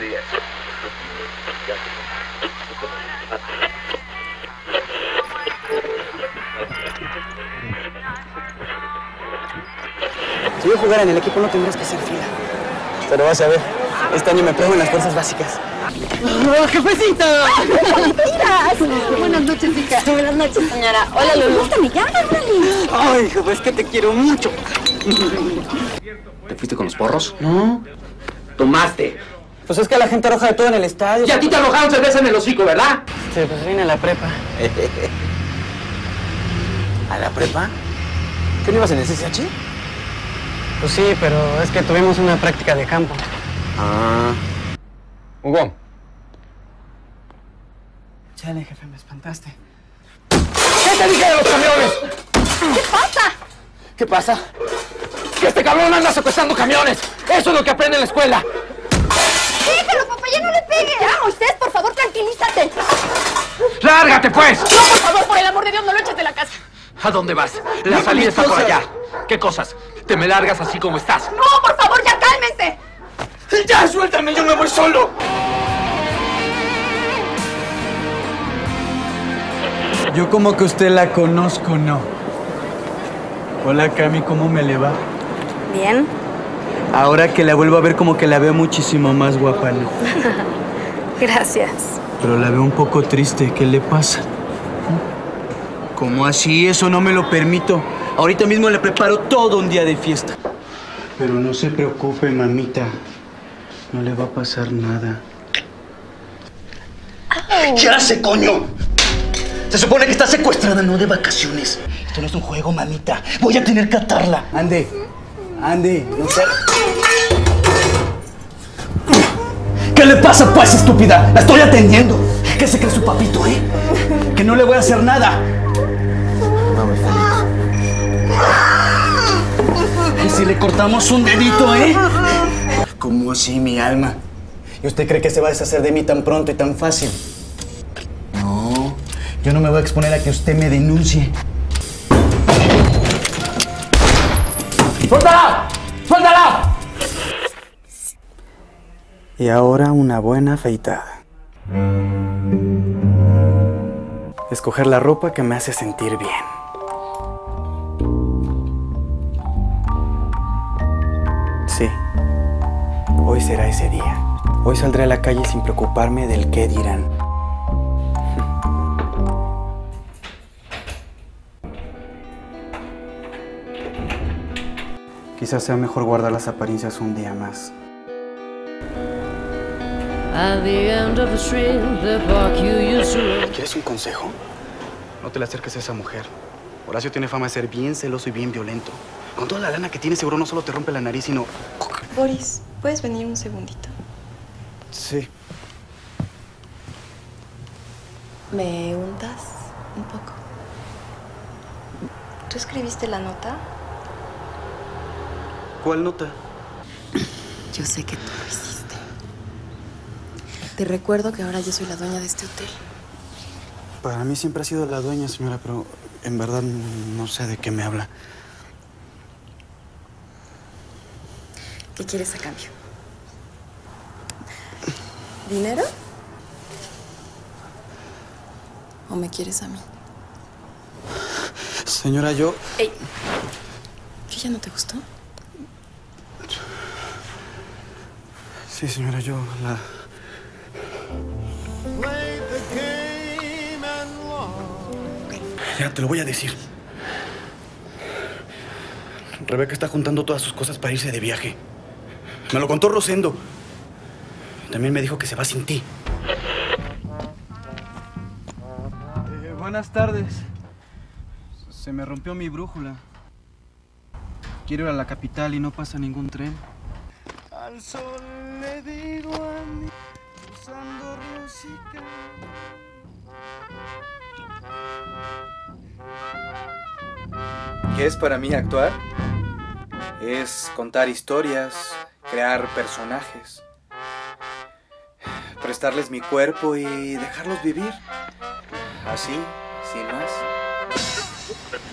Si yo jugara en el equipo no tendrías que hacer fila. Pero vas a ver, este año me pruebo en las fuerzas básicas. ¡Oh, jefecita! ¡Mentiras! Buenas noches, hija. Buenas noches, señora. Hola, Lulu. ¿Cómo me llamas, Lali? Ay, jefe, es que te quiero mucho. ¿Te fuiste con los porros? No. ¿Tomaste? Pues es que la gente arroja de todo en el estadio. Y a ti te arrojaron cerveza en el hocico, ¿verdad? Sí, pues vine a la prepa. ¿A la prepa? ¿Qué no ibas en el CCH? Pues sí, pero es que tuvimos una práctica de campo. Ah. Hugo. Chale, jefe, me espantaste. ¿Qué te dije de los camiones? ¿Qué pasa? ¿Qué pasa? ¡Que este cabrón anda secuestrando camiones! ¡Eso es lo que aprende en la escuela! Déjalo, papá, ya no le pegue. Ah, Moisés, por favor, tranquilízate. ¡Lárgate, pues! No, por favor, por el amor de Dios, no lo eches de la casa. ¿A dónde vas? La salida está por allá. ¿Qué cosas? ¿Te me largas así como estás? No, por favor, ya cálmense. ¡Ya, suéltame! ¡Yo me voy solo! Yo como que usted la conozco, ¿no? Hola, Cami, ¿cómo me le va? Bien. Ahora que la vuelvo a ver como que la veo muchísimo más guapa, ¿no? Gracias. Pero la veo un poco triste. ¿Qué le pasa? ¿Cómo así? Eso no me lo permito. Ahorita mismo le preparo todo un día de fiesta. Pero no se preocupe, mamita. No le va a pasar nada. ¿Qué hace, coño? Se supone que está secuestrada, no de vacaciones. Esto no es un juego, mamita. Voy a tener que atarla. Ande, no sé. ¿Qué le pasa, pues, estúpida? La estoy atendiendo. ¿Qué se cree su papito, Que no le voy a hacer nada. ¿Y si le cortamos un dedito, ¿Cómo así, mi alma? ¿Y usted cree que se va a deshacer de mí tan pronto y tan fácil? No, yo no me voy a exponer a que usted me denuncie. ¡Suéltala! ¡Suéltala! Y ahora una buena afeitada. Escoger la ropa que me hace sentir bien. Sí, hoy será ese día. Hoy saldré a la calle sin preocuparme del qué dirán. Quizás sea mejor guardar las apariencias un día más. ¿Quieres un consejo? No te le acerques a esa mujer. Horacio tiene fama de ser bien celoso y bien violento. Con toda la lana que tiene, seguro no solo te rompe la nariz, sino... Boris, ¿puedes venir un segundito? Sí. ¿Me untas un poco? ¿Tú escribiste la nota? ¿Cuál nota? Yo sé que tú lo hiciste. Te recuerdo que ahora yo soy la dueña de este hotel. Para mí siempre ha sido la dueña, señora, pero en verdad no sé de qué me habla. ¿Qué quieres a cambio? ¿Dinero? ¿O me quieres a mí? Señora, yo... ¡Ey! ¿Qué ya no te gustó? Sí, señora, yo la... Ya, te lo voy a decir. Rebeca está juntando todas sus cosas para irse de viaje. Me lo contó Rosendo. También me dijo que se va sin ti. Buenas tardes. Se me rompió mi brújula. Quiero ir a la capital y no pasa ningún tren. Al sol le digo a mí, usando música. ¿Qué es para mí actuar? Es contar historias, crear personajes, prestarles mi cuerpo y dejarlos vivir. Así, sin más.